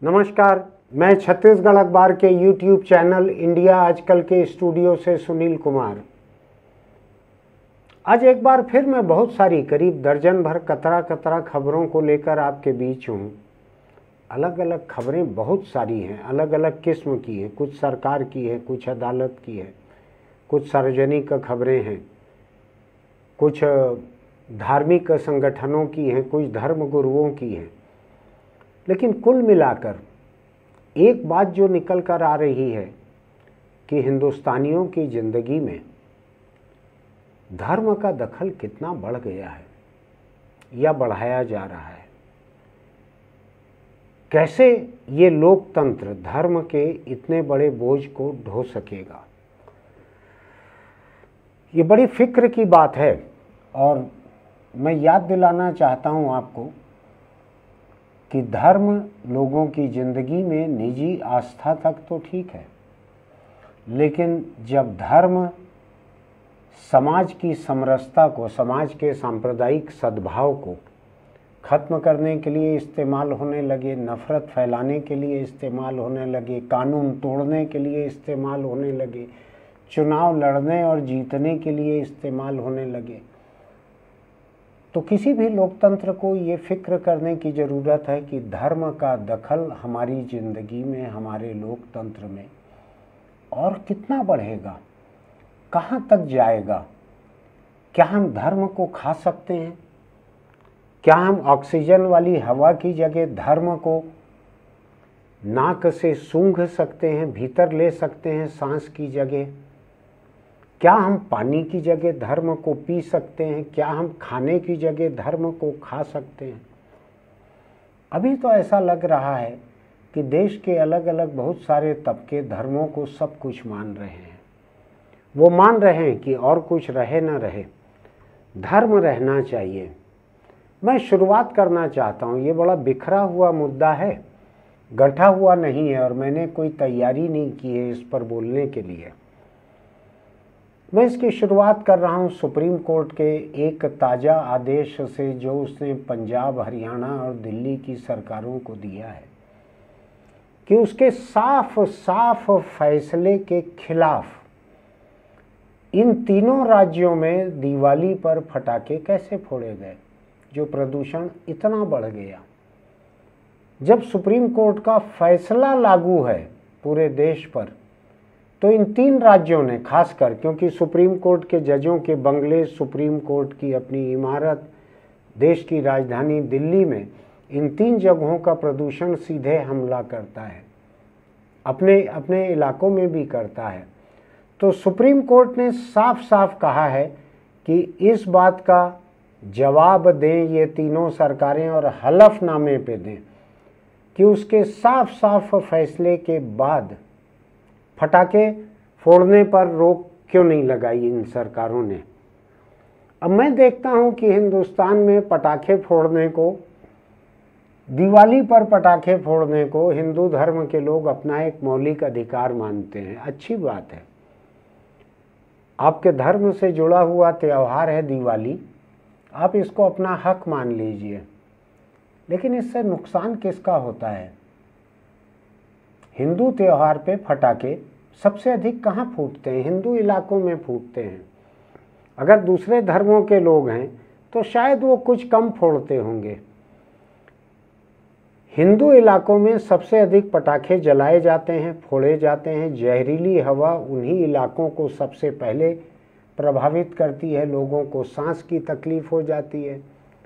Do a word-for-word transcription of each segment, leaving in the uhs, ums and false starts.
नमस्कार, मैं छत्तीसगढ़ अखबार के यूट्यूब चैनल इंडिया आजकल के स्टूडियो से सुनील कुमार। आज एक बार फिर मैं बहुत सारी करीब दर्जन भर कतरा कतरा खबरों को लेकर आपके बीच हूँ। अलग अलग खबरें बहुत सारी हैं, अलग अलग किस्म की हैं। कुछ सरकार की है, कुछ अदालत की है, कुछ सार्वजनिक खबरें हैं, कुछ धार्मिक संगठनों की हैं, कुछ धर्म गुरुओं की हैं। लेकिन कुल मिलाकर एक बात जो निकल कर आ रही है कि हिंदुस्तानियों की ज़िंदगी में धर्म का दखल कितना बढ़ गया है या बढ़ाया जा रहा है। कैसे ये लोकतंत्र धर्म के इतने बड़े बोझ को ढो सकेगा, ये बड़ी फिक्र की बात है। और मैं याद दिलाना चाहता हूँ आपको कि धर्म लोगों की ज़िंदगी में निजी आस्था तक तो ठीक है, लेकिन जब धर्म समाज की समरसता को, समाज के सांप्रदायिक सद्भाव को ख़त्म करने के लिए इस्तेमाल होने लगे, नफ़रत फैलाने के लिए इस्तेमाल होने लगे, कानून तोड़ने के लिए इस्तेमाल होने लगे, चुनाव लड़ने और जीतने के लिए इस्तेमाल होने लगे, तो किसी भी लोकतंत्र को ये फिक्र करने की ज़रूरत है कि धर्म का दखल हमारी ज़िंदगी में, हमारे लोकतंत्र में और कितना बढ़ेगा, कहाँ तक जाएगा। क्या हम धर्म को खा सकते हैं? क्या हम ऑक्सीजन वाली हवा की जगह धर्म को नाक से सूंघ सकते हैं, भीतर ले सकते हैं सांस की जगह? क्या हम पानी की जगह धर्म को पी सकते हैं? क्या हम खाने की जगह धर्म को खा सकते हैं? अभी तो ऐसा लग रहा है कि देश के अलग अलग बहुत सारे तबके धर्मों को सब कुछ मान रहे हैं। वो मान रहे हैं कि और कुछ रहे ना रहे, धर्म रहना चाहिए। मैं शुरुआत करना चाहता हूँ, ये बड़ा बिखरा हुआ मुद्दा है, गंठा हुआ नहीं है और मैंने कोई तैयारी नहीं की है इस पर बोलने के लिए। मैं इसकी शुरुआत कर रहा हूँ सुप्रीम कोर्ट के एक ताज़ा आदेश से जो उसने पंजाब, हरियाणा और दिल्ली की सरकारों को दिया है कि उसके साफ साफ फैसले के खिलाफ इन तीनों राज्यों में दिवाली पर पटाखे कैसे फोड़े गए, जो प्रदूषण इतना बढ़ गया। जब सुप्रीम कोर्ट का फैसला लागू है पूरे देश पर, तो इन तीन राज्यों ने खासकर, क्योंकि सुप्रीम कोर्ट के जजों के बंगले, सुप्रीम कोर्ट की अपनी इमारत, देश की राजधानी दिल्ली में, इन तीन जगहों का प्रदूषण सीधे हमला करता है, अपने अपने इलाकों में भी करता है। तो सुप्रीम कोर्ट ने साफ साफ कहा है कि इस बात का जवाब दें ये तीनों सरकारें और हलफनामे पे दें कि उसके साफ साफ फैसले के बाद पटाखे फोड़ने पर रोक क्यों नहीं लगाई इन सरकारों ने। अब मैं देखता हूं कि हिंदुस्तान में पटाखे फोड़ने को, दिवाली पर पटाखे फोड़ने को हिंदू धर्म के लोग अपना एक मौलिक अधिकार मानते हैं। अच्छी बात है, आपके धर्म से जुड़ा हुआ त्यौहार है दिवाली, आप इसको अपना हक मान लीजिए। लेकिन इससे नुकसान किसका होता है? हिंदू त्यौहार पे पटाखे सबसे अधिक कहाँ फूटते हैं? हिंदू इलाकों में फूटते हैं। अगर दूसरे धर्मों के लोग हैं तो शायद वो कुछ कम फोड़ते होंगे। हिंदू इलाकों में सबसे अधिक पटाखे जलाए जाते हैं, फोड़े जाते हैं। जहरीली हवा उन्हीं इलाकों को सबसे पहले प्रभावित करती है, लोगों को सांस की तकलीफ हो जाती है,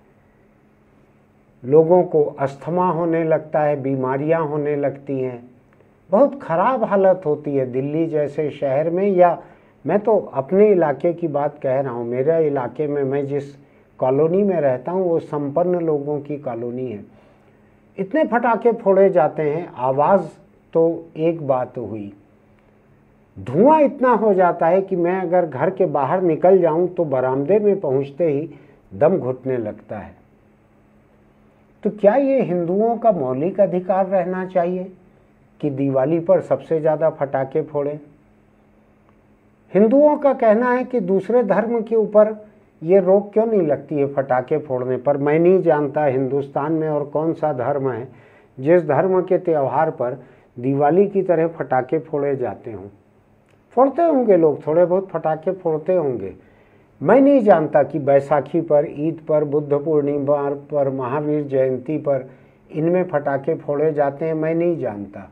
लोगों को अस्थमा होने लगता है, बीमारियां होने लगती हैं, बहुत ख़राब हालत होती है दिल्ली जैसे शहर में। या मैं तो अपने इलाके की बात कह रहा हूँ, मेरे इलाके में, मैं जिस कॉलोनी में रहता हूँ वो संपन्न लोगों की कॉलोनी है। इतने पटाखे फोड़े जाते हैं, आवाज़ तो एक बात हुई, धुआं इतना हो जाता है कि मैं अगर घर के बाहर निकल जाऊं तो बरामदे में पहुंचते ही दम घुटने लगता है। तो क्या ये हिंदुओं का मौलिक अधिकार रहना चाहिए कि दिवाली पर सबसे ज़्यादा पटाखे फोड़ें? हिंदुओं का कहना है कि दूसरे धर्म के ऊपर ये रोक क्यों नहीं लगती है पटाखे फोड़ने पर। मैं नहीं जानता हिंदुस्तान में और कौन सा धर्म है जिस धर्म के त्यौहार पर दिवाली की तरह फटाके फोड़े जाते हों। फोड़ते होंगे लोग, थोड़े बहुत फटाके फोड़ते होंगे। मैं नहीं जानता कि बैसाखी पर, ईद पर, बुद्ध पूर्णिमा पर, महावीर जयंती पर इनमें फटाके फोड़े जाते हैं, मैं नहीं जानता।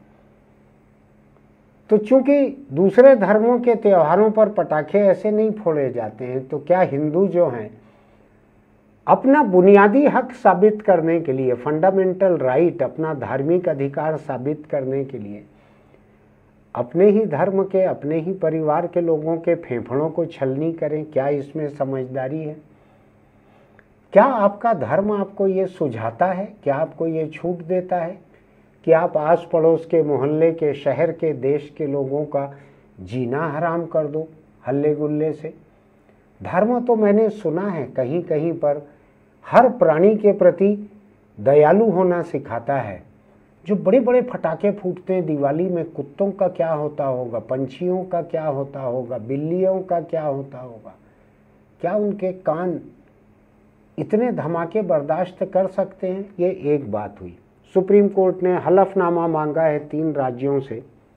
तो चूंकि दूसरे धर्मों के त्योहारों पर पटाखे ऐसे नहीं फोड़े जाते हैं, तो क्या हिंदू जो हैं अपना बुनियादी हक साबित करने के लिए, फंडामेंटल राइट, अपना धार्मिक अधिकार साबित करने के लिए अपने ही धर्म के, अपने ही परिवार के लोगों के फेफड़ों को छलनी करें? क्या इसमें समझदारी है? क्या आपका धर्म आपको ये सुझाता है, क्या आपको ये छूट देता है कि आप आस पड़ोस के, मोहल्ले के, शहर के, देश के लोगों का जीना हराम कर दो हल्ले गुल्ले से? धर्म तो मैंने सुना है कहीं कहीं पर हर प्राणी के प्रति दयालु होना सिखाता है। जो बड़े बड़े फटाके फूटते हैं दिवाली में, कुत्तों का क्या होता होगा, पंछियों का क्या होता होगा, बिल्लियों का क्या होता होगा? क्या उनके कान इतने धमाके बर्दाश्त कर सकते हैं? ये एक बात हुई। सुप्रीम कोर्ट ने हलफनामा मांगा है तीन राज्यों से।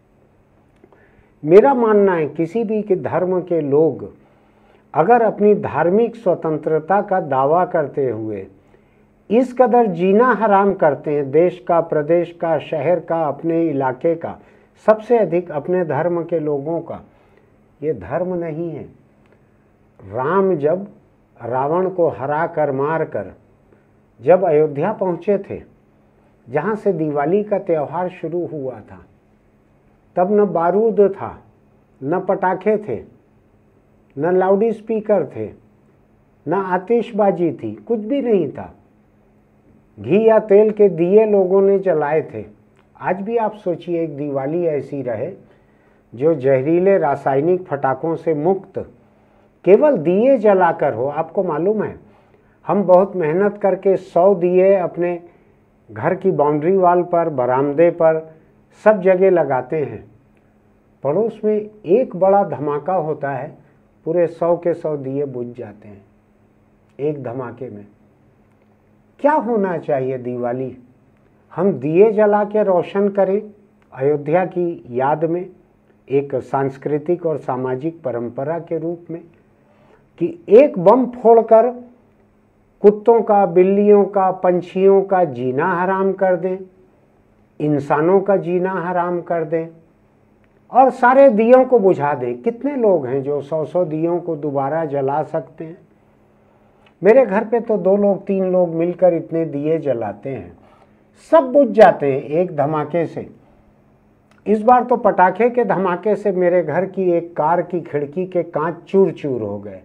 मेरा मानना है किसी भी के धर्म के लोग अगर अपनी धार्मिक स्वतंत्रता का दावा करते हुए इस कदर जीना हराम करते हैं, देश का, प्रदेश का, शहर का, अपने इलाके का, सबसे अधिक अपने धर्म के लोगों का, ये धर्म नहीं है। राम जब रावण को हरा कर, मार कर जब अयोध्या पहुँचे थे, जहाँ से दिवाली का त्यौहार शुरू हुआ था, तब न बारूद था, न पटाखे थे, न लाउड स्पीकर थे, न आतिशबाजी थी, कुछ भी नहीं था। घी या तेल के दिए लोगों ने जलाए थे। आज भी आप सोचिए एक दिवाली ऐसी रहे जो जहरीले रासायनिक फटाकों से मुक्त केवल दिए जलाकर हो। आपको मालूम है हम बहुत मेहनत करके सौ दिए अपने घर की बाउंड्री वाल पर, बरामदे पर, सब जगह लगाते हैं। पड़ोस में एक बड़ा धमाका होता है, पूरे सौ के सौ दिए बुझ जाते हैं एक धमाके में। क्या होना चाहिए दिवाली? हम दिए जला के रोशन करें अयोध्या की याद में, एक सांस्कृतिक और सामाजिक परंपरा के रूप में, कि एक बम फोड़कर कुत्तों का, बिल्लियों का, पंछियों का जीना हराम कर दें, इंसानों का जीना हराम कर दें और सारे दियों को बुझा दें। कितने लोग हैं जो सौ सौ दियों को दोबारा जला सकते हैं? मेरे घर पे तो दो लोग, तीन लोग मिलकर इतने दिए जलाते हैं, सब बुझ जाते हैं एक धमाके से। इस बार तो पटाखे के धमाके से मेरे घर की एक कार की खिड़की के कांच चूर चूर हो गए।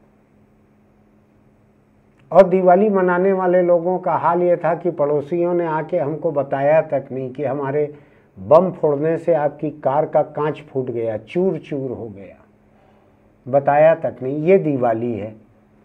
और दिवाली मनाने वाले लोगों का हाल ये था कि पड़ोसियों ने आके हमको बताया तक नहीं कि हमारे बम फोड़ने से आपकी कार का कांच फूट गया, चूर चूर हो गया, बताया तक नहीं। ये दिवाली है।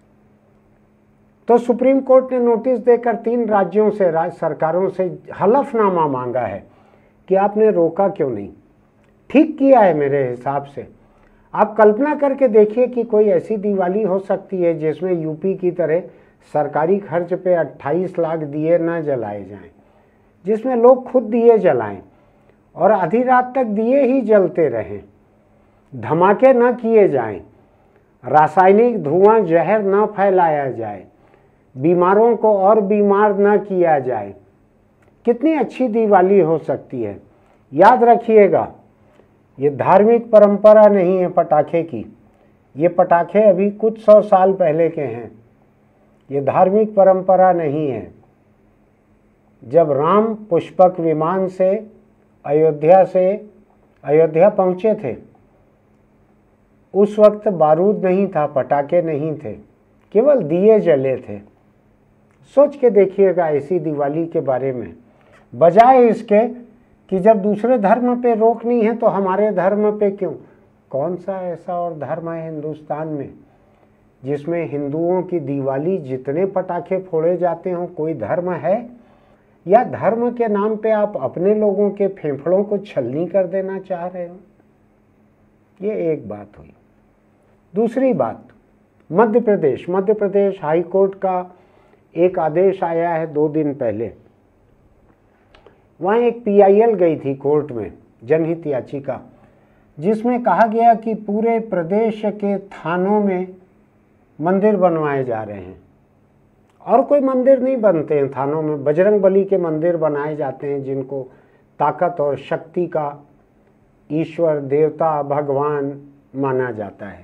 तो सुप्रीम कोर्ट ने नोटिस देकर तीन राज्यों से, राज्य सरकारों से हलफनामा मांगा है कि आपने रोका क्यों नहीं। ठीक किया है मेरे हिसाब से। आप कल्पना करके देखिए कि कोई ऐसी दिवाली हो सकती है जिसमें यूपी की तरह सरकारी खर्च पे अट्ठाईस लाख दिए न जलाए जाएं, जिसमें लोग खुद दिए जलाएं और आधी रात तक दिए ही जलते रहें, धमाके न किए जाएं, रासायनिक धुआं जहर न फैलाया जाए, बीमारों को और बीमार न किया जाए। कितनी अच्छी दिवाली हो सकती है। याद रखिएगा, ये धार्मिक परंपरा नहीं है पटाखे की। ये पटाखे अभी कुछ सौ साल पहले के हैं, ये धार्मिक परंपरा नहीं है। जब राम पुष्पक विमान से अयोध्या से अयोध्या पहुंचे थे, उस वक्त बारूद नहीं था, पटाखे नहीं थे, केवल दिए जले थे। सोच के देखिएगा इसी दिवाली के बारे में, बजाय इसके कि जब दूसरे धर्म पे रोक नहीं है तो हमारे धर्म पे क्यों। कौन सा ऐसा और धर्म है हिंदुस्तान में जिसमें हिंदुओं की दिवाली जितने पटाखे फोड़े जाते हों? कोई धर्म है? या धर्म के नाम पे आप अपने लोगों के फेफड़ों को छलनी कर देना चाह रहे हो? ये एक बात हुई। दूसरी बात, मध्य प्रदेश मध्य प्रदेश हाई कोर्ट का एक आदेश आया है दो दिन पहले वहाँ एक पी आई एल गई थी कोर्ट में, जनहित याचिका, जिसमें कहा गया कि पूरे प्रदेश के थानों में मंदिर बनवाए जा रहे हैं। और कोई मंदिर नहीं बनते हैं थानों में, बजरंग बली के मंदिर बनाए जाते हैं जिनको ताकत और शक्ति का ईश्वर, देवता, भगवान माना जाता है।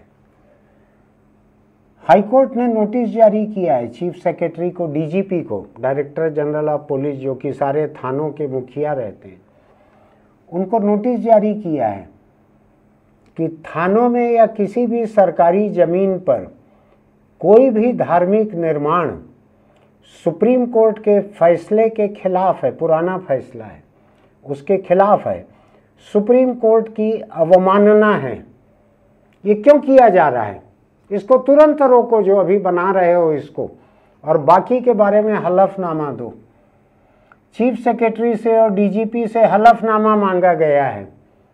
हाईकोर्ट ने नोटिस जारी किया है चीफ सेक्रेटरी को, डी जी पी को, डायरेक्टर जनरल ऑफ पुलिस, जो कि सारे थानों के मुखिया रहते हैं, उनको नोटिस जारी किया है कि थानों में या किसी भी सरकारी जमीन पर कोई भी धार्मिक निर्माण सुप्रीम कोर्ट के फैसले के खिलाफ है, पुराना फैसला है, उसके खिलाफ है, सुप्रीम कोर्ट की अवमानना है। ये क्यों किया जा रहा है? इसको तुरंत रोको, जो अभी बना रहे हो इसको, और बाकी के बारे में हलफनामा दो। चीफ सेक्रेटरी से और डी जी पी से हलफनामा मांगा गया है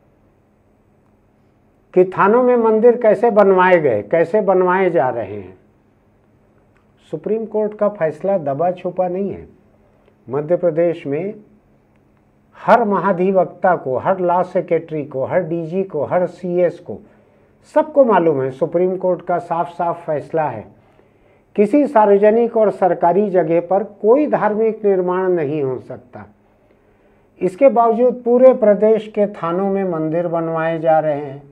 कि थानों में मंदिर कैसे बनवाए गए, कैसे बनवाए जा रहे हैं। सुप्रीम कोर्ट का फैसला दबा छुपा नहीं है। मध्य प्रदेश में हर महाधिवक्ता को, हर लॉ सेक्रेटरी को, हर डी जी को, हर सी एस को, सबको मालूम है सुप्रीम कोर्ट का साफ साफ फैसला है, किसी सार्वजनिक और सरकारी जगह पर कोई धार्मिक निर्माण नहीं हो सकता। इसके बावजूद पूरे प्रदेश के थानों में मंदिर बनवाए जा रहे हैं।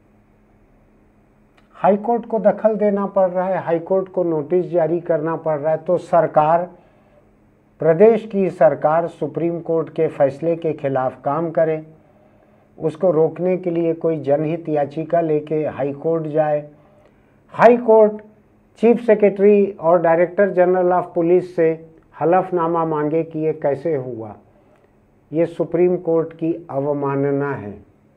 हाईकोर्ट को दखल देना पड़ रहा है, हाईकोर्ट को नोटिस जारी करना पड़ रहा है। तो सरकार, प्रदेश की सरकार सुप्रीम कोर्ट के फैसले के खिलाफ काम करे, उसको रोकने के लिए कोई जनहित याचिका लेके हाई कोर्ट जाए, हाई कोर्ट चीफ सेक्रेटरी और डायरेक्टर जनरल ऑफ पुलिस से हलफनामा मांगे कि ये कैसे हुआ। ये सुप्रीम कोर्ट की अवमानना है।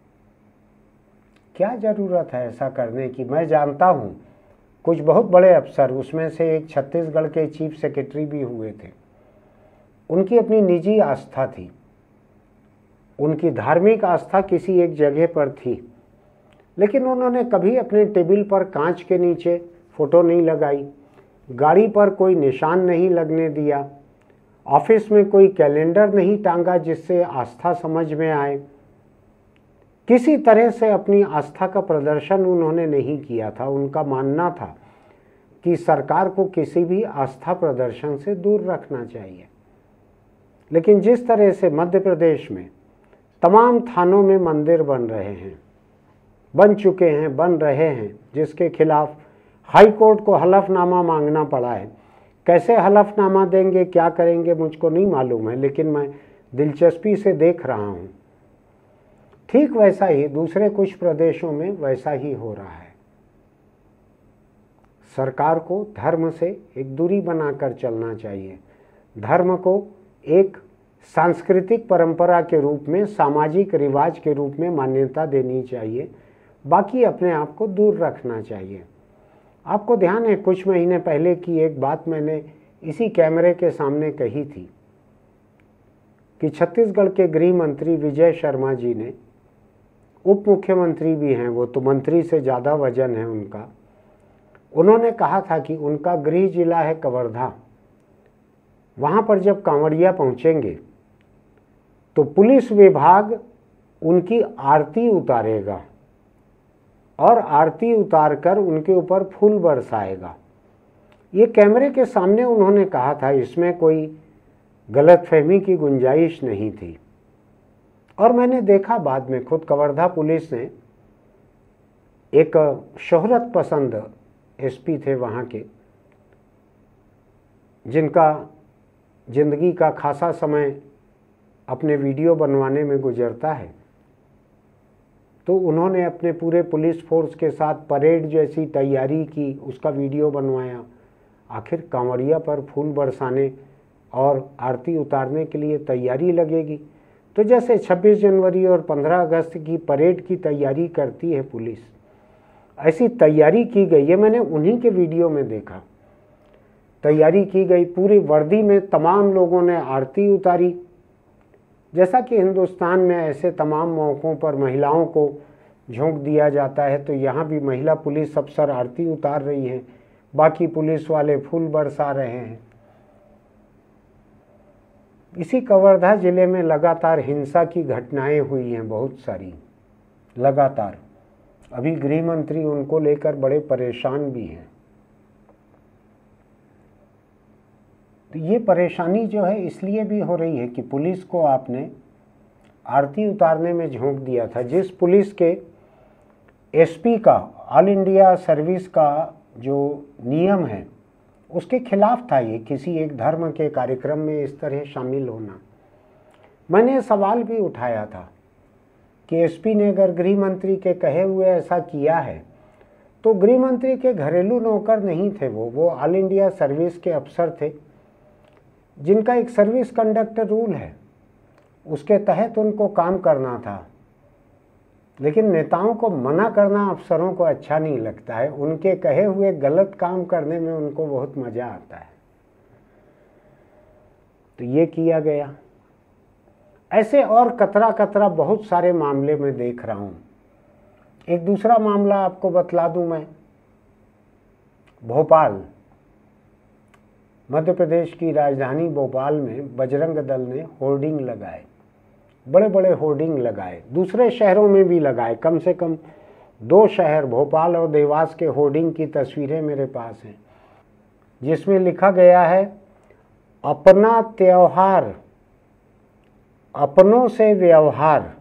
क्या ज़रूरत है ऐसा करने की? मैं जानता हूँ कुछ बहुत बड़े अफसर, उसमें से एक छत्तीसगढ़ के चीफ सेक्रेटरी भी हुए थे, उनकी अपनी निजी आस्था थी, उनकी धार्मिक आस्था किसी एक जगह पर थी, लेकिन उन्होंने कभी अपने टेबल पर कांच के नीचे फ़ोटो नहीं लगाई, गाड़ी पर कोई निशान नहीं लगने दिया, ऑफिस में कोई कैलेंडर नहीं टांगा जिससे आस्था समझ में आए। किसी तरह से अपनी आस्था का प्रदर्शन उन्होंने नहीं किया था। उनका मानना था कि सरकार को किसी भी आस्था प्रदर्शन से दूर रखना चाहिए। लेकिन जिस तरह से मध्य प्रदेश में तमाम थानों में मंदिर बन रहे हैं, बन चुके हैं, बन रहे हैं, जिसके खिलाफ हाई कोर्ट को हलफनामा मांगना पड़ा है। कैसे हलफनामा देंगे, क्या करेंगे, मुझको नहीं मालूम है, लेकिन मैं दिलचस्पी से देख रहा हूँ। ठीक वैसा ही दूसरे कुछ प्रदेशों में वैसा ही हो रहा है। सरकार को धर्म से एक दूरी बनाकर चलना चाहिए। धर्म को एक सांस्कृतिक परंपरा के रूप में, सामाजिक रिवाज के रूप में मान्यता देनी चाहिए, बाकी अपने आप को दूर रखना चाहिए। आपको ध्यान है कुछ महीने पहले की एक बात मैंने इसी कैमरे के सामने कही थी कि छत्तीसगढ़ के गृह मंत्री विजय शर्मा जी ने, उप मुख्यमंत्री भी हैं वो, तो मंत्री से ज़्यादा वजन है उनका, उन्होंने कहा था कि उनका गृह जिला है कवर्धा, वहाँ पर जब कांवड़िया पहुँचेंगे तो पुलिस विभाग उनकी आरती उतारेगा और आरती उतारकर उनके ऊपर फूल बरसाएगा। ये कैमरे के सामने उन्होंने कहा था, इसमें कोई गलतफहमी की गुंजाइश नहीं थी। और मैंने देखा बाद में, खुद कवर्धा पुलिस ने, एक शोहरत पसंद एस पी थे वहाँ के, जिनका ज़िंदगी का खासा समय अपने वीडियो बनवाने में गुजरता है, तो उन्होंने अपने पूरे पुलिस फोर्स के साथ परेड जैसी तैयारी की, उसका वीडियो बनवाया। आखिर कांवड़िया पर फूल बरसाने और आरती उतारने के लिए तैयारी लगेगी, तो जैसे छब्बीस जनवरी और पंद्रह अगस्त की परेड की तैयारी करती है पुलिस, ऐसी तैयारी की गई। ये मैंने उन्हीं के वीडियो में देखा। तैयारी की गई, पूरी वर्दी में तमाम लोगों ने आरती उतारी। जैसा कि हिंदुस्तान में ऐसे तमाम मौक़ों पर महिलाओं को झोंक दिया जाता है, तो यहाँ भी महिला पुलिस अफसर आरती उतार रही हैं, बाकी पुलिस वाले फूल बरसा रहे हैं। इसी कवर्धा जिले में लगातार हिंसा की घटनाएं हुई हैं, बहुत सारी लगातार। अभी गृह मंत्री उनको लेकर बड़े परेशान भी हैं। तो ये परेशानी जो है इसलिए भी हो रही है कि पुलिस को आपने आरती उतारने में झोंक दिया था। जिस पुलिस के एसपी का, ऑल इंडिया सर्विस का जो नियम है, उसके खिलाफ था ये किसी एक धर्म के कार्यक्रम में इस तरह शामिल होना। मैंने सवाल भी उठाया था कि एसपी ने अगर गृह मंत्री के कहे हुए ऐसा किया है तो गृह मंत्री के घरेलू नौकर नहीं थे वो वो ऑल इंडिया सर्विस के अफसर थे, जिनका एक सर्विस कंडक्ट रूल है, उसके तहत उनको काम करना था। लेकिन नेताओं को मना करना अफसरों को अच्छा नहीं लगता है, उनके कहे हुए गलत काम करने में उनको बहुत मज़ा आता है। तो ये किया गया। ऐसे और कतरा कतरा बहुत सारे मामले में देख रहा हूँ। एक दूसरा मामला आपको बतला दूं मैं। भोपाल, मध्य प्रदेश की राजधानी भोपाल में बजरंग दल ने होर्डिंग लगाए, बड़े बड़े होर्डिंग लगाए, दूसरे शहरों में भी लगाए। कम से कम दो शहर, भोपाल और देवास के होर्डिंग की तस्वीरें मेरे पास हैं, जिसमें लिखा गया है, अपना त्योहार अपनों से व्यवहार,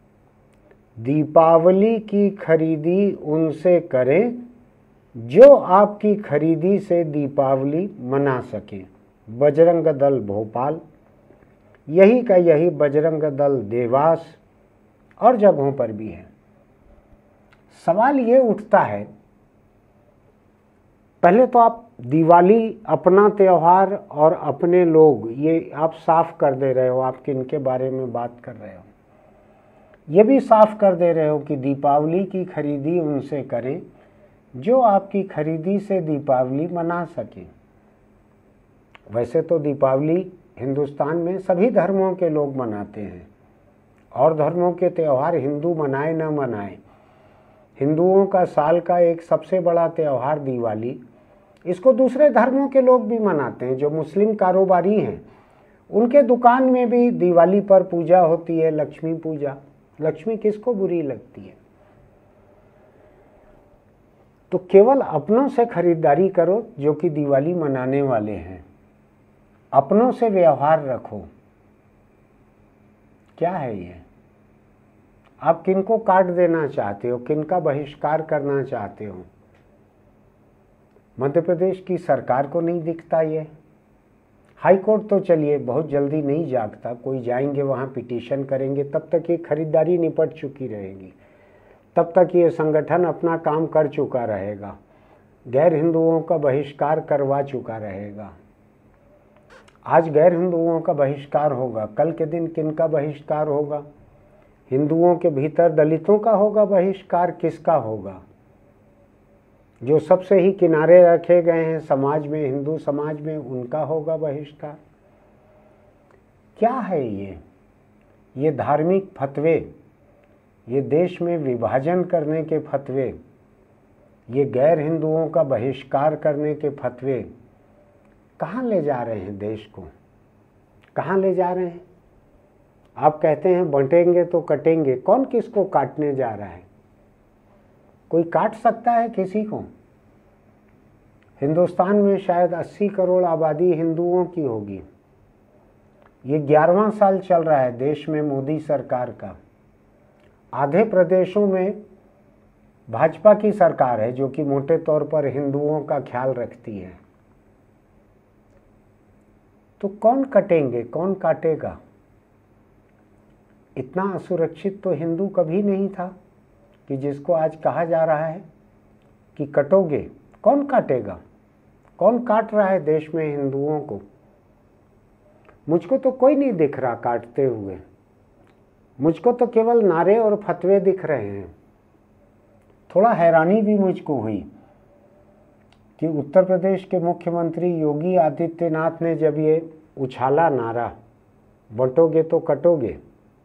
दीपावली की खरीदी उनसे करें जो आपकी खरीदी से दीपावली मना सकें। बजरंग दल भोपाल, यही का यही बजरंग दल देवास और जगहों पर भी है। सवाल ये उठता है, पहले तो आप दिवाली, अपना त्यौहार और अपने लोग, ये आप साफ कर दे रहे हो, आप किनके बारे में बात कर रहे हो। ये भी साफ कर दे रहे हो कि दीपावली की खरीदी उनसे करें जो आपकी खरीदी से दीपावली मना सके। वैसे तो दीपावली हिंदुस्तान में सभी धर्मों के लोग मनाते हैं, और धर्मों के त्यौहार हिंदू मनाए न मनाए, हिंदुओं का साल का एक सबसे बड़ा त्यौहार दिवाली, इसको दूसरे धर्मों के लोग भी मनाते हैं। जो मुस्लिम कारोबारी हैं उनके दुकान में भी दिवाली पर पूजा होती है, लक्ष्मी पूजा। लक्ष्मी किसको बुरी लगती है? तो केवल अपनों से खरीदारी करो जो कि दिवाली मनाने वाले हैं, अपनों से व्यवहार रखो। क्या है ये? आप किनको काट देना चाहते हो, किनका बहिष्कार करना चाहते हो? मध्य प्रदेश की सरकार को नहीं दिखता ये? हाई कोर्ट तो चलिए बहुत जल्दी नहीं जागता, कोई जाएंगे वहाँ पिटीशन करेंगे, तब तक ये खरीदारी निपट चुकी रहेगी, तब तक ये संगठन अपना काम कर चुका रहेगा, गैर हिंदुओं का बहिष्कार करवा चुका रहेगा। आज गैर हिंदुओं का बहिष्कार होगा, कल के दिन किनका बहिष्कार होगा? हिंदुओं के भीतर दलितों का होगा बहिष्कार, किसका होगा? जो सबसे ही किनारे रखे गए हैं समाज में, हिंदू समाज में, उनका होगा बहिष्कार। क्या है ये? ये धार्मिक फतवे, ये देश में विभाजन करने के फतवे, ये गैर हिंदुओं का बहिष्कार करने के फतवे कहाँ ले जा रहे हैं देश को? कहाँ ले जा रहे हैं? आप कहते हैं बंटेंगे तो कटेंगे, कौन किसको काटने जा रहा है? कोई काट सकता है किसी को? हिंदुस्तान में शायद अस्सी करोड़ आबादी हिंदुओं की होगी। ये ग्यारहवां साल चल रहा है देश में मोदी सरकार का। आधे प्रदेशों में भाजपा की सरकार है जो कि मोटे तौर पर हिंदुओं का ख्याल रखती है। तो कौन कटेंगे, कौन काटेगा? इतना असुरक्षित तो हिंदू कभी नहीं था कि जिसको आज कहा जा रहा है कि कटोगे। कौन काटेगा? कौन काट रहा है देश में हिंदुओं को? मुझको तो कोई नहीं दिख रहा काटते हुए, मुझको तो केवल नारे और फतवे दिख रहे हैं। थोड़ा हैरानी भी मुझको हुई कि उत्तर प्रदेश के मुख्यमंत्री योगी आदित्यनाथ ने जब ये उछाला नारा, बंटोगे तो कटोगे,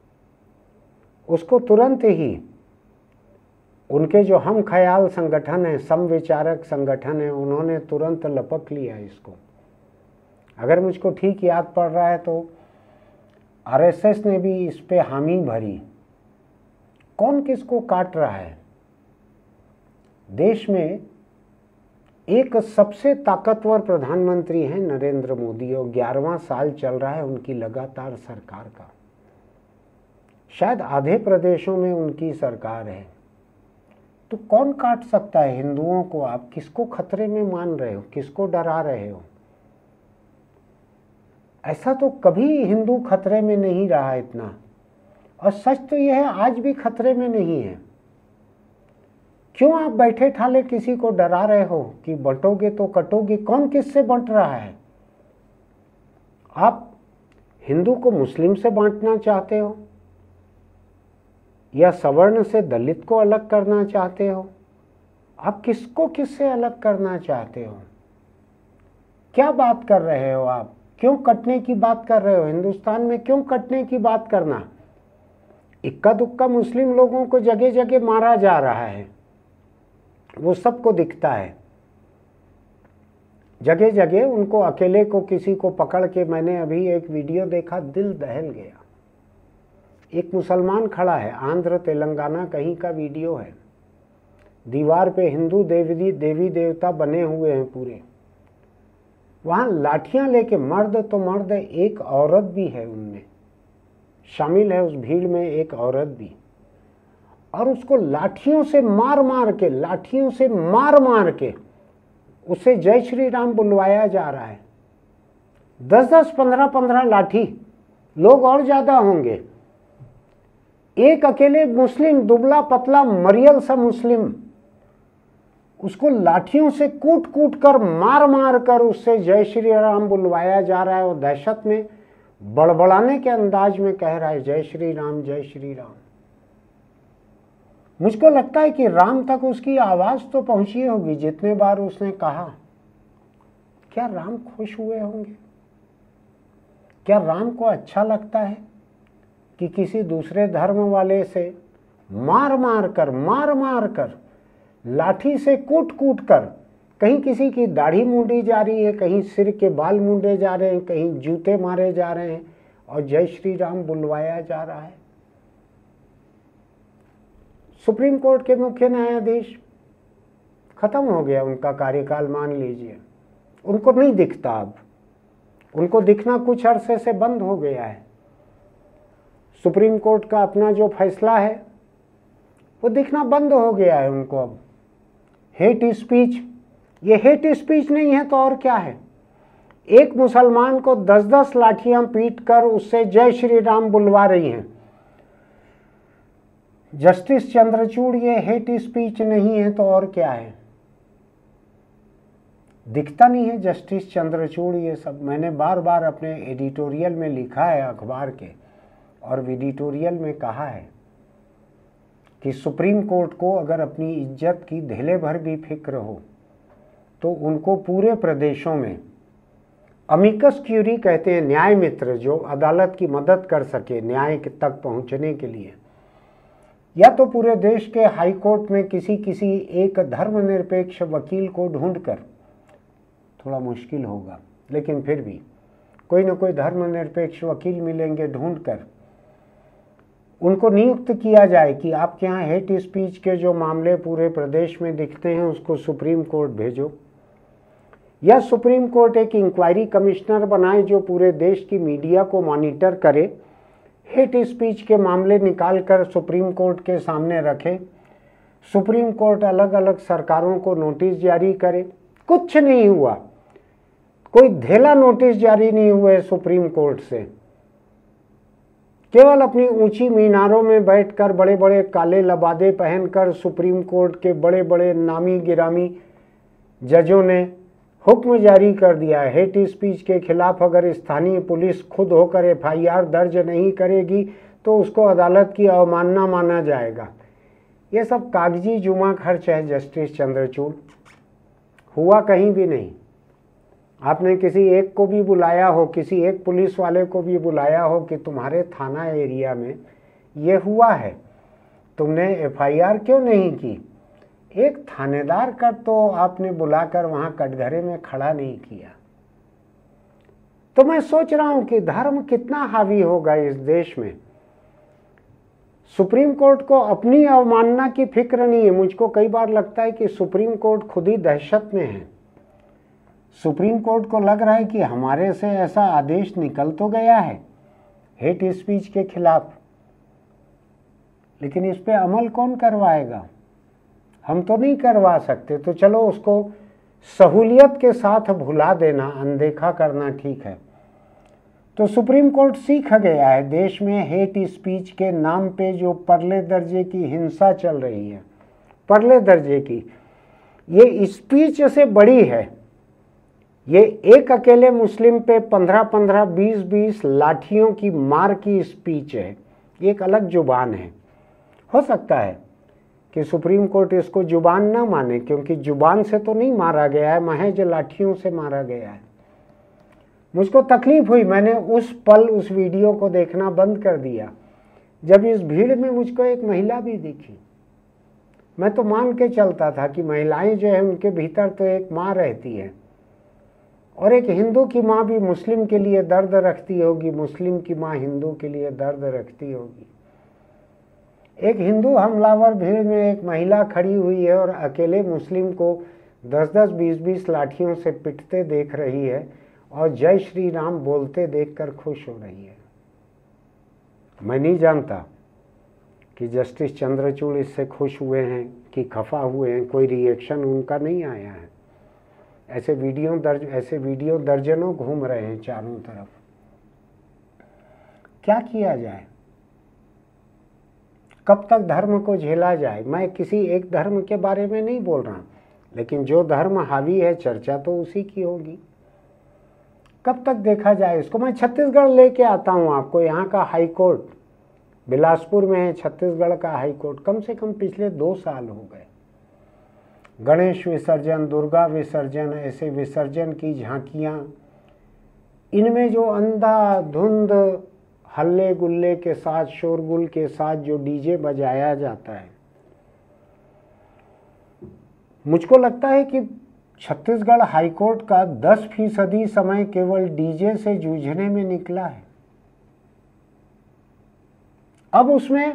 उसको तुरंत ही उनके जो हम ख्याल संगठन है, समविचारक संगठन है, उन्होंने तुरंत लपक लिया इसको। अगर मुझको ठीक याद पड़ रहा है तो आरएसएस ने भी इस पे हामी भरी। कौन किसको काट रहा है? देश में एक सबसे ताकतवर प्रधानमंत्री हैं नरेंद्र मोदी, और ग्यारहवां साल चल रहा है उनकी लगातार सरकार का। शायद आधे प्रदेशों में उनकी सरकार है। तो कौन काट सकता है हिंदुओं को? आप किसको खतरे में मान रहे हो, किसको डरा रहे हो? ऐसा तो कभी हिंदू खतरे में नहीं रहा इतना, और सच तो यह है आज भी खतरे में नहीं है। क्यों आप बैठे ठाले किसी को डरा रहे हो कि बंटोगे तो कटोगे? कौन किससे बांट रहा है? आप हिंदू को मुस्लिम से बांटना चाहते हो, या सवर्ण से दलित को अलग करना चाहते हो? आप किसको किससे अलग करना चाहते हो? क्या बात कर रहे हो आप? क्यों कटने की बात कर रहे हो? हिंदुस्तान में क्यों कटने की बात करना? इक्का दुक्का मुस्लिम लोगों को जगह जगह मारा जा रहा है, वो सबको दिखता है। जगह जगह उनको अकेले को किसी को पकड़ के, मैंने अभी एक वीडियो देखा, दिल दहल गया। एक मुसलमान खड़ा है, आंध्र तेलंगाना कहीं का वीडियो है, दीवार पे हिंदू देवी देवी देवता बने हुए हैं पूरे, वहां लाठियां लेके, मर्द तो मर्द, एक औरत भी है उनमें शामिल है, उस भीड़ में एक औरत भी, और उसको लाठियों से मार मार के लाठियों से मार मार के उसे जय श्री राम बुलवाया जा रहा है। दस दस पंद्रह पंद्रह लाठी, लोग और ज्यादा होंगे। एक अकेले मुस्लिम, दुबला पतला मरियल सा मुस्लिम, उसको लाठियों से कूट कूट कर, मार मार कर उससे जय श्री राम बुलवाया जा रहा है, और दहशत में बड़बड़ाने के अंदाज में कह रहा है जय श्री राम जय श्री राम। मुझको लगता है कि राम तक उसकी आवाज तो पहुंची होगी जितने बार उसने कहा। क्या राम खुश हुए होंगे? क्या राम को अच्छा लगता है कि किसी दूसरे धर्म वाले से मार मार कर मार मार कर लाठी से कूट कूट कर, कहीं किसी की दाढ़ी मूंडी जा रही है, कहीं सिर के बाल मूंडे जा रहे हैं, कहीं जूते मारे जा रहे हैं, और जय श्री राम बुलवाया जा रहा है? सुप्रीम कोर्ट के मुख्य न्यायाधीश खत्म हो गया उनका कार्यकाल, मान लीजिए, उनको नहीं दिखता अब, उनको दिखना कुछ अरसे से बंद हो गया है। सुप्रीम कोर्ट का अपना जो फैसला है वो दिखना बंद हो गया है उनको अब। हेट स्पीच, ये हेट स्पीच नहीं है तो और क्या है? एक मुसलमान को दस दस लाठियां पीट कर उससे जय श्री राम बुलवा रही हैं जस्टिस चंद्रचूड़, ये हेट स्पीच नहीं है तो और क्या है? दिखता नहीं है जस्टिस चंद्रचूड़ ये सब। मैंने बार बार अपने एडिटोरियल में लिखा है अखबार के, और एडिटोरियल में कहा है कि सुप्रीम कोर्ट को अगर अपनी इज्जत की धेले भर भी फिक्र हो तो उनको पूरे प्रदेशों में अमिकस क्यूरी कहते हैं, न्याय मित्र, जो अदालत की मदद कर सके न्याय तक पहुंचने के लिए, या तो पूरे देश के हाई कोर्ट में किसी किसी एक धर्मनिरपेक्ष वकील को ढूंढकर, थोड़ा मुश्किल होगा लेकिन फिर भी कोई ना कोई धर्मनिरपेक्ष वकील मिलेंगे, ढूंढकर उनको नियुक्त किया जाए कि आपके यहाँ हेट स्पीच के जो मामले पूरे प्रदेश में दिखते हैं उसको सुप्रीम कोर्ट भेजो, या सुप्रीम कोर्ट एक इंक्वायरी कमिश्नर बनाए जो पूरे देश की मीडिया को मॉनिटर करे, हेट स्पीच के मामले निकाल कर सुप्रीम कोर्ट के सामने रखे, सुप्रीम कोर्ट अलग अलग सरकारों को नोटिस जारी करे। कुछ नहीं हुआ, कोई धेला नोटिस जारी नहीं हुए सुप्रीम कोर्ट से। केवल अपनी ऊंची मीनारों में बैठकर बड़े बड़े काले लबादे पहनकर सुप्रीम कोर्ट के बड़े बड़े नामी गिरामी जजों ने हुक्म जारी कर दिया है, हेट स्पीच के खिलाफ अगर स्थानीय पुलिस खुद होकर एफ आई आर दर्ज नहीं करेगी तो उसको अदालत की अवमानना माना जाएगा। ये सब कागजी जुमा खर्च है जस्टिस चंद्रचूड़, हुआ कहीं भी नहीं। आपने किसी एक को भी बुलाया हो, किसी एक पुलिस वाले को भी बुलाया हो कि तुम्हारे थाना एरिया में ये हुआ है, तुमने एफ आई आर क्यों नहीं की? एक थानेदार का तो आपने बुलाकर वहाँ कटघरे में खड़ा नहीं किया। तो मैं सोच रहा हूं कि धर्म कितना हावी होगा इस देश में। सुप्रीम कोर्ट को अपनी अवमानना की फिक्र नहीं है। मुझको कई बार लगता है कि सुप्रीम कोर्ट खुद ही दहशत में है। सुप्रीम कोर्ट को लग रहा है कि हमारे से ऐसा आदेश निकल तो गया है हेट स्पीच के खिलाफ, लेकिन इस पे अमल कौन करवाएगा? हम तो नहीं करवा सकते। तो चलो उसको सहूलियत के साथ भुला देना, अनदेखा करना ठीक है। तो सुप्रीम कोर्ट सीख गया है देश में हेट स्पीच के नाम पे जो परले दर्जे की हिंसा चल रही है, परले दर्जे की, ये स्पीच से बड़ी है। ये एक अकेले मुस्लिम पे पंद्रह पंद्रह बीस बीस लाठियों की मार की स्पीच है। ये एक अलग जुबान है। हो सकता है कि सुप्रीम कोर्ट इसको जुबान ना माने, क्योंकि जुबान से तो नहीं मारा गया है, महज लाठियों से मारा गया है। मुझको तकलीफ हुई, मैंने उस पल उस वीडियो को देखना बंद कर दिया जब इस भीड़ में मुझको एक महिला भी दिखी। मैं तो मान के चलता था कि महिलाएं जो है उनके भीतर तो एक माँ रहती है, और एक हिंदू की माँ भी मुस्लिम के लिए दर्द रखती होगी, मुस्लिम की माँ हिंदू के लिए दर्द रखती होगी। एक हिंदू हमलावर भीड़ में एक महिला खड़ी हुई है और अकेले मुस्लिम को दस दस बीस बीस लाठियों से पिटते देख रही है और जय श्री राम बोलते देखकर खुश हो रही है। मैं नहीं जानता कि जस्टिस चंद्रचूड़ इससे खुश हुए हैं कि खफा हुए हैं। कोई रिएक्शन उनका नहीं आया है। ऐसे वीडियो दर्ज ऐसे वीडियो दर्जनों घूम रहे हैं चारों तरफ। क्या किया जाए? कब तक धर्म को झेला जाए? मैं किसी एक धर्म के बारे में नहीं बोल रहा, लेकिन जो धर्म हावी है चर्चा तो उसी की होगी। कब तक देखा जाए इसको? मैं छत्तीसगढ़ लेके आता हूँ आपको। यहाँ का हाई कोर्ट बिलासपुर में है, छत्तीसगढ़ का हाई कोर्ट। कम से कम पिछले दो साल हो गए गणेश विसर्जन, दुर्गा विसर्जन, ऐसे विसर्जन की झांकियाँ, इनमें जो अंधाधुंध हल्ले गुल्ले के साथ, शोरगुल के साथ जो डीजे बजाया जाता है, मुझको लगता है कि छत्तीसगढ़ हाईकोर्ट का दस फीसदी समय केवल डीजे से जूझने में निकला है। अब उसमें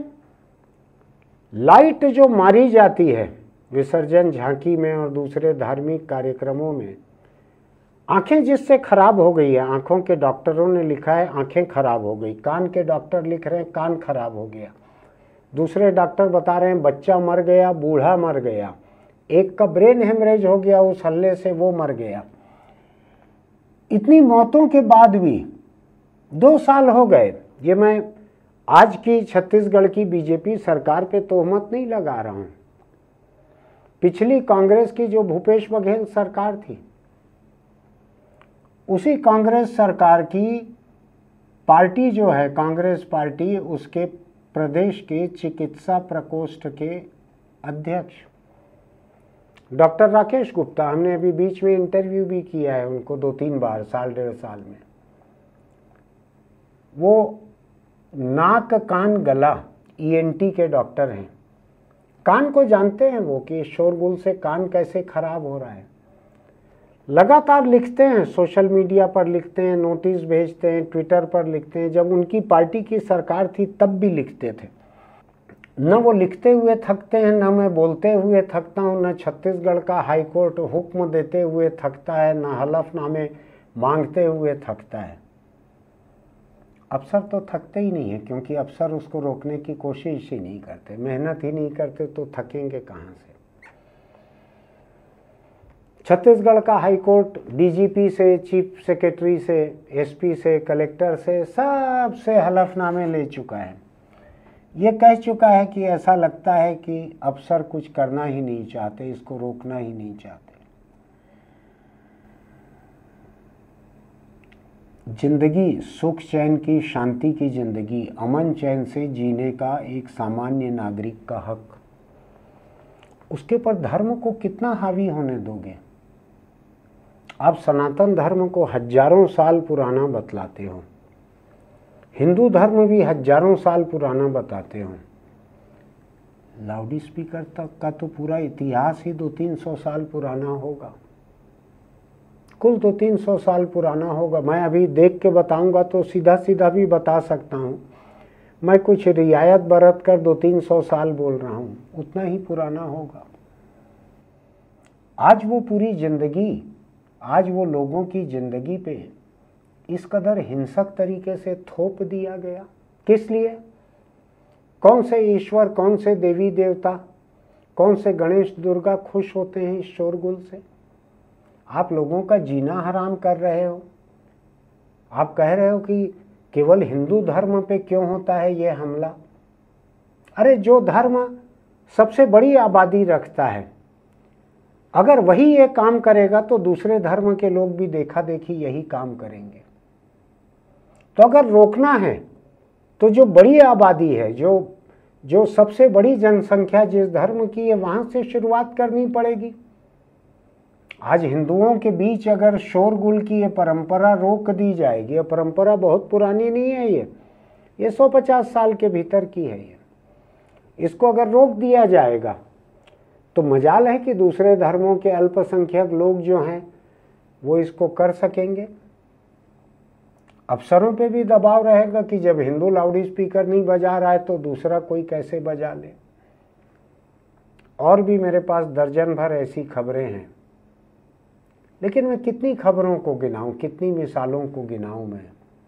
लाइट जो मारी जाती है विसर्जन झांकी में और दूसरे धार्मिक कार्यक्रमों में, आंखें जिससे खराब हो गई है, आंखों के डॉक्टरों ने लिखा है आंखें खराब हो गई, कान के डॉक्टर लिख रहे हैं कान खराब हो गया, दूसरे डॉक्टर बता रहे हैं बच्चा मर गया, बूढ़ा मर गया, एक का ब्रेन हेमरेज हो गया उस हल्ले से, वो मर गया। इतनी मौतों के बाद भी दो साल हो गए। ये मैं आज की छत्तीसगढ़ की बीजेपी सरकार पे तोहमत नहीं लगा रहा हूं। पिछली कांग्रेस की जो भूपेश बघेल सरकार थी, उसी कांग्रेस सरकार की पार्टी जो है कांग्रेस पार्टी, उसके प्रदेश के चिकित्सा प्रकोष्ठ के अध्यक्ष डॉक्टर राकेश गुप्ता, हमने अभी बीच में इंटरव्यू भी किया है उनको दो तीन बार साल डेढ़ साल में। वो नाक कान गला ईएनटी के डॉक्टर हैं। कान को जानते हैं वो कि शोरगुल से कान कैसे खराब हो रहा है। लगातार लिखते हैं, सोशल मीडिया पर लिखते हैं, नोटिस भेजते हैं, ट्विटर पर लिखते हैं। जब उनकी पार्टी की सरकार थी तब भी लिखते थे। न वो लिखते हुए थकते हैं, न मैं बोलते हुए थकता हूँ, न छत्तीसगढ़ का हाईकोर्ट हुक्म देते हुए थकता है, न हलफनामे मांगते हुए थकता है। अफसर तो थकते ही नहीं है, क्योंकि अफसर उसको रोकने की कोशिश ही नहीं करते, मेहनत ही नहीं करते, तो थकेंगे कहाँ से। छत्तीसगढ़ का हाईकोर्ट डीजीपी से, चीफ सेक्रेटरी से, एसपी से, कलेक्टर से, सब से हलफनामे ले चुका है। ये कह चुका है कि ऐसा लगता है कि अफसर कुछ करना ही नहीं चाहते, इसको रोकना ही नहीं चाहते। जिंदगी सुख चैन की, शांति की जिंदगी, अमन चैन से जीने का एक सामान्य नागरिक का हक, उसके पर धर्म को कितना हावी होने दोगे? आप सनातन धर्म को हजारों साल पुराना बतलाते हो, हिंदू धर्म भी हजारों साल पुराना बताते हो। लाउड स्पीकर तक का तो पूरा इतिहास ही दो तीन सौ साल पुराना होगा। कुल तो तीन सौ साल पुराना होगा। मैं अभी देख के बताऊंगा तो सीधा सीधा भी बता सकता हूँ, मैं कुछ रियायत बरत कर दो तीन सौ साल बोल रहा हूँ, उतना ही पुराना होगा। आज वो पूरी जिंदगी, आज वो लोगों की जिंदगी पे इस कदर हिंसक तरीके से थोप दिया गया। किस लिए? कौन से ईश्वर, कौन से देवी देवता, कौन से गणेश दुर्गा खुश होते हैं इस शोरगुल से? आप लोगों का जीना हराम कर रहे हो। आप कह रहे हो कि केवल हिंदू धर्म पे क्यों होता है ये हमला। अरे जो धर्म सबसे बड़ी आबादी रखता है, अगर वही ये काम करेगा तो दूसरे धर्म के लोग भी देखा देखी यही काम करेंगे। तो अगर रोकना है तो जो बड़ी आबादी है, जो जो सबसे बड़ी जनसंख्या जिस धर्म की है, वहां से शुरुआत करनी पड़ेगी। आज हिंदुओं के बीच अगर शोरगुल की ये परंपरा रोक दी जाएगी, ये परंपरा बहुत पुरानी नहीं है, ये ये सौ पचास साल के भीतर की है। ये इसको अगर रोक दिया जाएगा तो मजाल है कि दूसरे धर्मों के अल्पसंख्यक लोग जो हैं वो इसको कर सकेंगे। अफसरों पे भी दबाव रहेगा कि जब हिंदू लाउड स्पीकर नहीं बजा रहा है तो दूसरा कोई कैसे बजा ले। और भी मेरे पास दर्जन भर ऐसी खबरें हैं, लेकिन मैं कितनी खबरों को गिनाऊं, कितनी मिसालों को गिनाऊं। मैं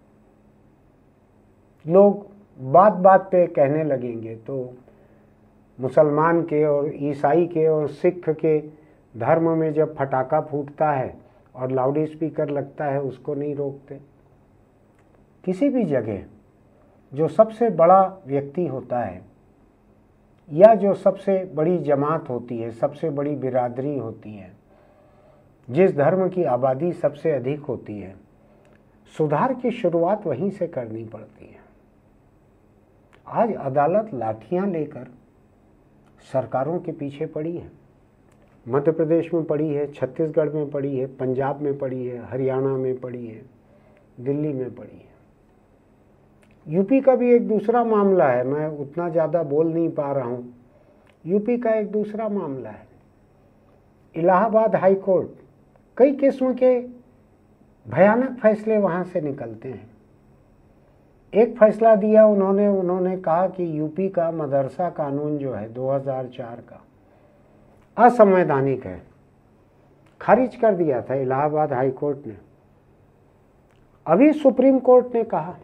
लोग बात बात पे कहने लगेंगे तो मुसलमान के और ईसाई के और सिख के धर्म में जब फटाका फूटता है और लाउड स्पीकर लगता है उसको नहीं रोकते। किसी भी जगह जो सबसे बड़ा व्यक्ति होता है या जो सबसे बड़ी जमात होती है, सबसे बड़ी बिरादरी होती है, जिस धर्म की आबादी सबसे अधिक होती है, सुधार की शुरुआत वहीं से करनी पड़ती है। आज अदालत लाठियां लेकर सरकारों के पीछे पड़ी है। मध्य प्रदेश में पड़ी है, छत्तीसगढ़ में पड़ी है, पंजाब में पड़ी है, हरियाणा में पड़ी है, दिल्ली में पड़ी है। यूपी का भी एक दूसरा मामला है, मैं उतना ज़्यादा बोल नहीं पा रहा हूँ। यूपी का एक दूसरा मामला है। इलाहाबाद हाई कोर्ट, कई किस्म के भयानक फैसले वहाँ से निकलते हैं। एक फैसला दिया उन्होंने उन्होंने कहा कि यूपी का मदरसा कानून जो है दो हज़ार चार का असंवैधानिक है, खारिज कर दिया था इलाहाबाद हाई कोर्ट ने। अभी सुप्रीम कोर्ट ने कहा,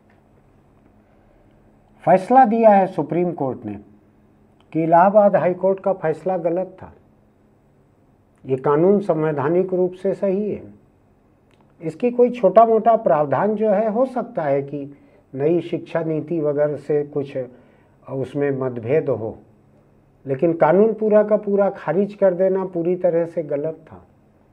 फैसला दिया है सुप्रीम कोर्ट ने कि इलाहाबाद हाई कोर्ट का फैसला गलत था, ये कानून संवैधानिक रूप से सही है। इसकी कोई छोटा मोटा प्रावधान जो है हो सकता है कि नई शिक्षा नीति वगैरह से कुछ उसमें मतभेद हो, लेकिन कानून पूरा का पूरा खारिज कर देना पूरी तरह से गलत था।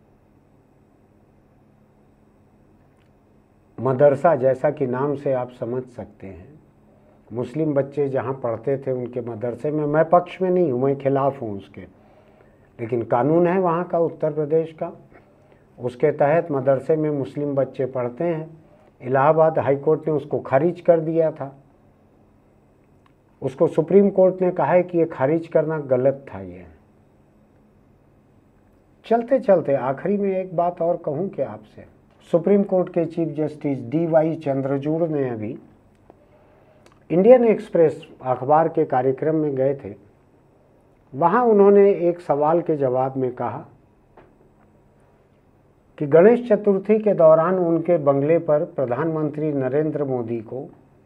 मदरसा, जैसा कि नाम से आप समझ सकते हैं, मुस्लिम बच्चे जहाँ पढ़ते थे उनके मदरसे में, मैं पक्ष में नहीं हूँ, मैं खिलाफ हूँ उसके, लेकिन कानून है वहाँ का उत्तर प्रदेश का, उसके तहत मदरसे में मुस्लिम बच्चे पढ़ते हैं। इलाहाबाद हाई कोर्ट ने उसको खारिज कर दिया था। उसको सुप्रीम कोर्ट ने कहा है कि ये खारिज करना गलत था। ये चलते चलते आखिरी में एक बात और कहूँ कि आपसे, सुप्रीम कोर्ट के chief justice D Y Chandrachud ने अभी इंडियन एक्सप्रेस अखबार के कार्यक्रम में गए थे। वहाँ उन्होंने एक सवाल के जवाब में कहा कि गणेश चतुर्थी के दौरान उनके बंगले पर प्रधानमंत्री नरेंद्र मोदी को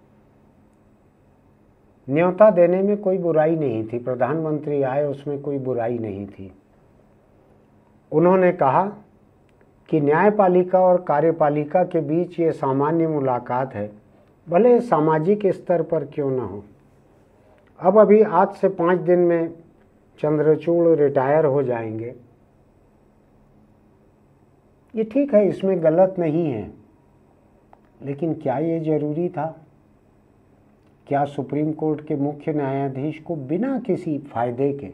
न्योता देने में कोई बुराई नहीं थी, प्रधानमंत्री आए उसमें कोई बुराई नहीं थी। उन्होंने कहा कि न्यायपालिका और कार्यपालिका के बीच ये सामान्य मुलाकात है, भले सामाजिक स्तर पर क्यों न हो। अब अभी आज से पाँच दिन में चंद्रचूड़ रिटायर हो जाएंगे, ये ठीक है, इसमें गलत नहीं है, लेकिन क्या ये जरूरी था? क्या सुप्रीम कोर्ट के मुख्य न्यायाधीश को बिना किसी फायदे के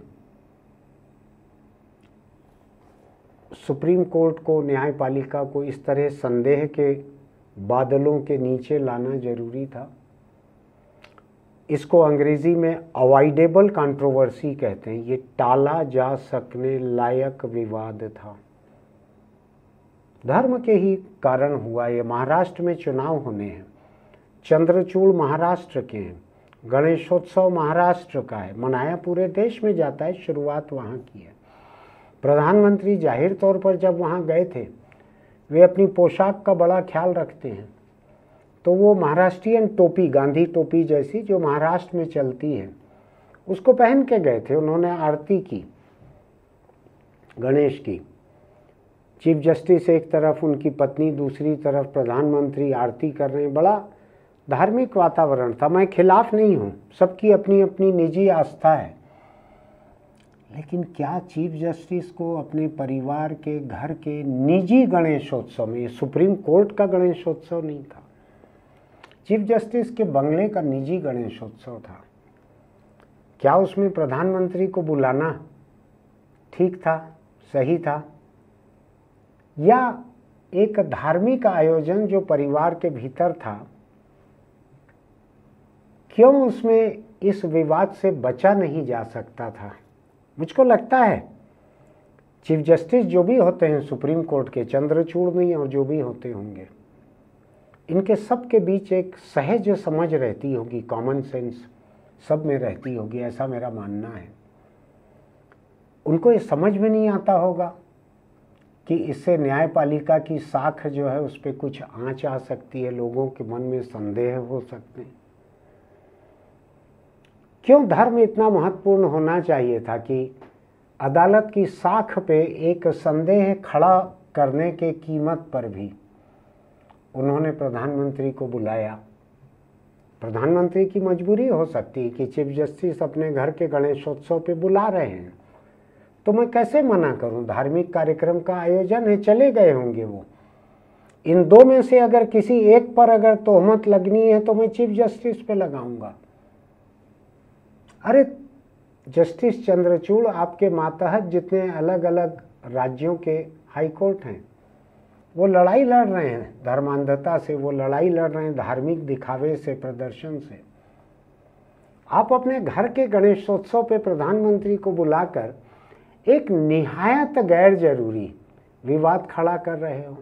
सुप्रीम कोर्ट को, न्यायपालिका को इस तरह संदेह के बादलों के नीचे लाना जरूरी था? इसको अंग्रेजी में अवॉइडेबल कंट्रोवर्सी कहते हैं। ये टाला जा सकने लायक विवाद था। धर्म के ही कारण हुआ। ये महाराष्ट्र में चुनाव होने हैं, चंद्रचूड़ महाराष्ट्र के हैं, गणेशोत्सव महाराष्ट्र का है, मनाया पूरे देश में जाता है, शुरुआत वहाँ की है। प्रधानमंत्री जाहिर तौर पर जब वहाँ गए थे, वे अपनी पोशाक का बड़ा ख्याल रखते हैं, तो वो महाराष्ट्रियन टोपी, गांधी टोपी जैसी जो महाराष्ट्र में चलती है, उसको पहन के गए थे। उन्होंने आरती की गणेश की। चीफ जस्टिस एक तरफ, उनकी पत्नी दूसरी तरफ, प्रधानमंत्री आरती कर रहे हैं। बड़ा धार्मिक वातावरण था। मैं खिलाफ नहीं हूँ, सबकी अपनी अपनी निजी आस्था है, लेकिन क्या चीफ जस्टिस को अपने परिवार के घर के निजी गणेशोत्सव में, ये सुप्रीम कोर्ट का गणेशोत्सव नहीं था, चीफ जस्टिस के बंगले का निजी गणेशोत्सव था, क्या उसमें प्रधानमंत्री को बुलाना ठीक था, सही था? या एक धार्मिक आयोजन जो परिवार के भीतर था, क्यों उसमें इस विवाद से बचा नहीं जा सकता था? मुझको लगता है चीफ जस्टिस जो भी होते हैं सुप्रीम कोर्ट के, चंद्रचूड़ नहीं और जो भी होते होंगे, इनके सब के बीच एक सहज समझ रहती होगी, कॉमन सेंस सब में रहती होगी, ऐसा मेरा मानना है। उनको ये समझ में नहीं आता होगा कि इससे न्यायपालिका की साख जो है उस पर कुछ आंच आ सकती है, लोगों के मन में संदेह हो सकते हैं। क्यों धर्म इतना महत्वपूर्ण होना चाहिए था कि अदालत की साख पे एक संदेह खड़ा करने के कीमत पर भी उन्होंने प्रधानमंत्री को बुलाया? प्रधानमंत्री की मजबूरी हो सकती है कि चीफ जस्टिस अपने घर के गणेशोत्सव पे बुला रहे हैं, तो मैं कैसे मना करूं? धार्मिक कार्यक्रम का आयोजन है, चले गए होंगे वो। इन दो में से अगर किसी एक पर अगर तोहमत लगनी है तो मैं चीफ जस्टिस पे लगाऊंगा। अरे जस्टिस चंद्रचूड़, आपके मातहत जितने अलग अलग राज्यों के हाई कोर्ट हैं, वो लड़ाई लड़ रहे हैं धर्मांधता से, वो लड़ाई लड़ रहे हैं धार्मिक दिखावे से, प्रदर्शन से। आप अपने घर के गणेशोत्सव पे प्रधानमंत्री को बुलाकर एक निहायत गैर जरूरी विवाद खड़ा कर रहे हो।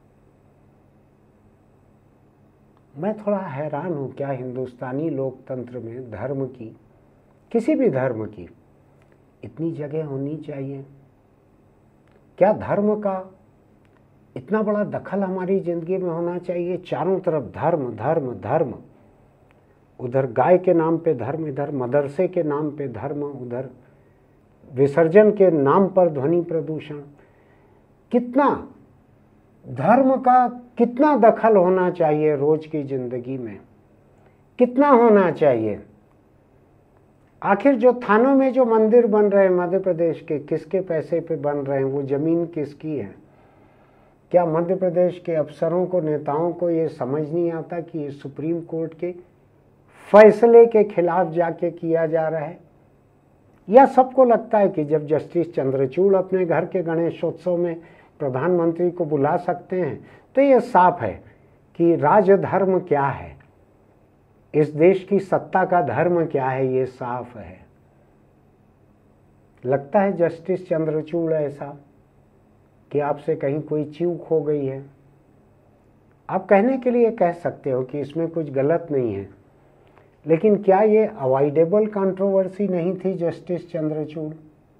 मैं थोड़ा हैरान हूं, क्या हिंदुस्तानी लोकतंत्र में धर्म की, किसी भी धर्म की, इतनी जगह होनी चाहिए? क्या धर्म का इतना बड़ा दखल हमारी जिंदगी में होना चाहिए? चारों तरफ धर्म धर्म धर्म, उधर गाय के नाम पे धर्म, इधर मदरसे के नाम पे धर्म, उधर विसर्जन के नाम पर ध्वनि प्रदूषण। कितना धर्म का कितना दखल होना चाहिए रोज की जिंदगी में? कितना होना चाहिए? आखिर जो थानों में जो मंदिर बन रहे हैं मध्य प्रदेश के, किसके पैसे पे बन रहे हैं? वो जमीन किसकी है? क्या मध्य प्रदेश के अफसरों को, नेताओं को ये समझ नहीं आता कि ये सुप्रीम कोर्ट के फैसले के खिलाफ जाके किया जा रहा है? या सबको लगता है कि जब जस्टिस चंद्रचूड़ अपने घर के गणेशोत्सव में प्रधानमंत्री को बुला सकते हैं तो ये साफ है कि राजधर्म क्या है, इस देश की सत्ता का धर्म क्या है, ये साफ है। लगता है जस्टिस चंद्रचूड़ ऐसा कि आपसे कहीं कोई चूक हो गई है? आप कहने के लिए कह सकते हो कि इसमें कुछ गलत नहीं है, लेकिन क्या ये अवॉइडेबल कंट्रोवर्सी नहीं थी जस्टिस चंद्रचूड़?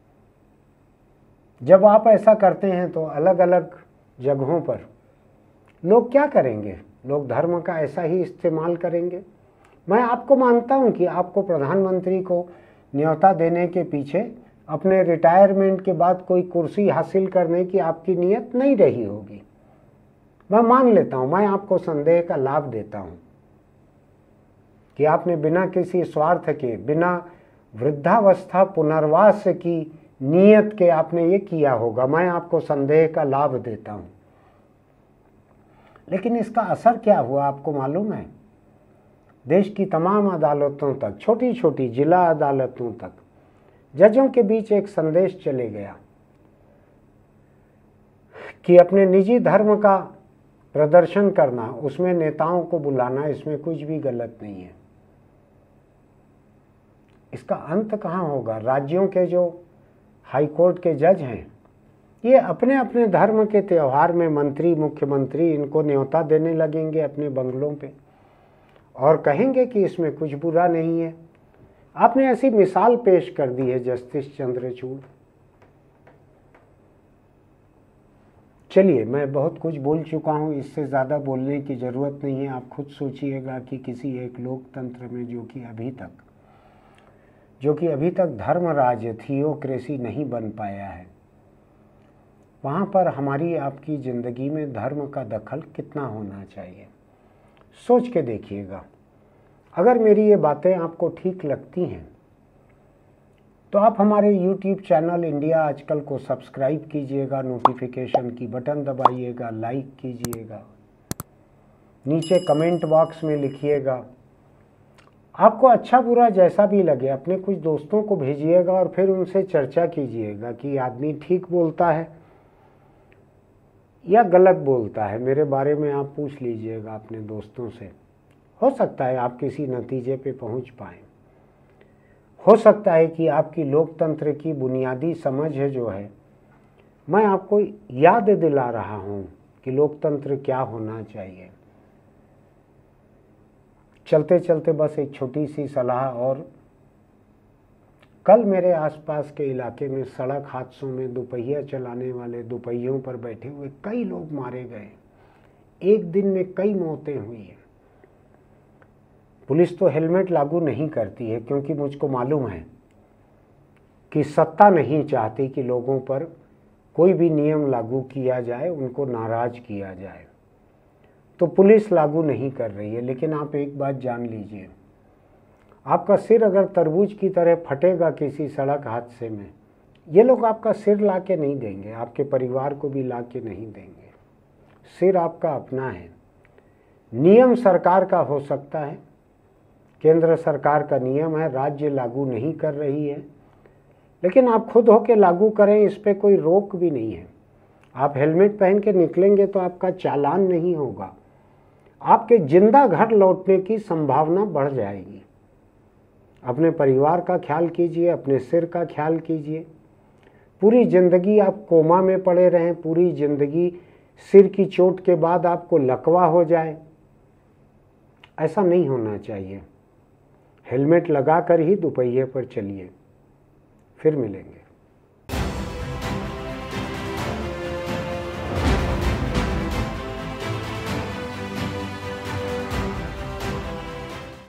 जब आप ऐसा करते हैं तो अलग अलग जगहों पर लोग क्या करेंगे? लोग धर्म का ऐसा ही इस्तेमाल करेंगे। मैं आपको मानता हूं कि आपको प्रधानमंत्री को न्योता देने के पीछे अपने रिटायरमेंट के बाद कोई कुर्सी हासिल करने की आपकी नीयत नहीं रही होगी, मैं मान लेता हूं। मैं आपको संदेह का लाभ देता हूं कि आपने बिना किसी स्वार्थ के, बिना वृद्धावस्था पुनर्वास की नीयत के आपने ये किया होगा, मैं आपको संदेह का लाभ देता हूं। लेकिन इसका असर क्या हुआ आपको मालूम है? देश की तमाम अदालतों तक, छोटी छोटी जिला अदालतों तक जजों के बीच एक संदेश चले गया कि अपने निजी धर्म का प्रदर्शन करना, उसमें नेताओं को बुलाना, इसमें कुछ भी गलत नहीं है। इसका अंत कहाँ होगा? राज्यों के जो हाई कोर्ट के जज हैं, ये अपने अपने धर्म के त्यौहार में मंत्री मुख्यमंत्री इनको न्योता देने लगेंगे अपने बंगलों पे और कहेंगे कि इसमें कुछ बुरा नहीं है। आपने ऐसी मिसाल पेश कर दी है जस्टिस चंद्रचूड़। चलिए, मैं बहुत कुछ बोल चुका हूँ, इससे ज़्यादा बोलने की ज़रूरत नहीं है। आप खुद सोचिएगा कि किसी एक लोकतंत्र में जो कि अभी तक जो कि अभी तक धर्मराज थियोक्रेसी नहीं बन पाया है, वहाँ पर हमारी आपकी ज़िंदगी में धर्म का दखल कितना होना चाहिए, सोच के देखिएगा। अगर मेरी ये बातें आपको ठीक लगती हैं तो आप हमारे यूट्यूब चैनल इंडिया आजकल को सब्सक्राइब कीजिएगा, नोटिफिकेशन की बटन दबाइएगा, लाइक कीजिएगा, नीचे कमेंट बॉक्स में लिखिएगा। आपको अच्छा बुरा जैसा भी लगे अपने कुछ दोस्तों को भेजिएगा और फिर उनसे चर्चा कीजिएगा कि आदमी ठीक बोलता है या गलत बोलता है। मेरे बारे में आप पूछ लीजिएगा अपने दोस्तों से, हो सकता है आप किसी नतीजे पे पहुंच पाएँ। हो सकता है कि आपकी लोकतंत्र की बुनियादी समझ है जो है, मैं आपको याद दिला रहा हूं कि लोकतंत्र क्या होना चाहिए। चलते चलते बस एक छोटी सी सलाह और, कल मेरे आसपास के इलाके में सड़क हादसों में दोपहिया चलाने वाले दोपहियों पर बैठे हुए कई लोग मारे गए। एक दिन में कई मौतें हुई हैं। पुलिस तो हेलमेट लागू नहीं करती है क्योंकि मुझको मालूम है कि सत्ता नहीं चाहती कि लोगों पर कोई भी नियम लागू किया जाए, उनको नाराज किया जाए, तो पुलिस लागू नहीं कर रही है। लेकिन आप एक बात जान लीजिए, आपका सिर अगर तरबूज की तरह फटेगा किसी सड़क हादसे में, ये लोग आपका सिर ला के नहीं देंगे, आपके परिवार को भी ला के नहीं देंगे। सिर आपका अपना है। नियम सरकार का हो सकता है, केंद्र सरकार का नियम है, राज्य लागू नहीं कर रही है, लेकिन आप खुद होके लागू करें, इस पे कोई रोक भी नहीं है। आप हेलमेट पहन के निकलेंगे तो आपका चालान नहीं होगा, आपके जिंदा घर लौटने की संभावना बढ़ जाएगी। अपने परिवार का ख्याल कीजिए, अपने सिर का ख्याल कीजिए। पूरी ज़िंदगी आप कोमा में पड़े रहें, पूरी ज़िंदगी सिर की चोट के बाद आपको लकवा हो जाए, ऐसा नहीं होना चाहिए। हेलमेट लगाकर ही दोपहिए पर चलिए। फिर मिलेंगे।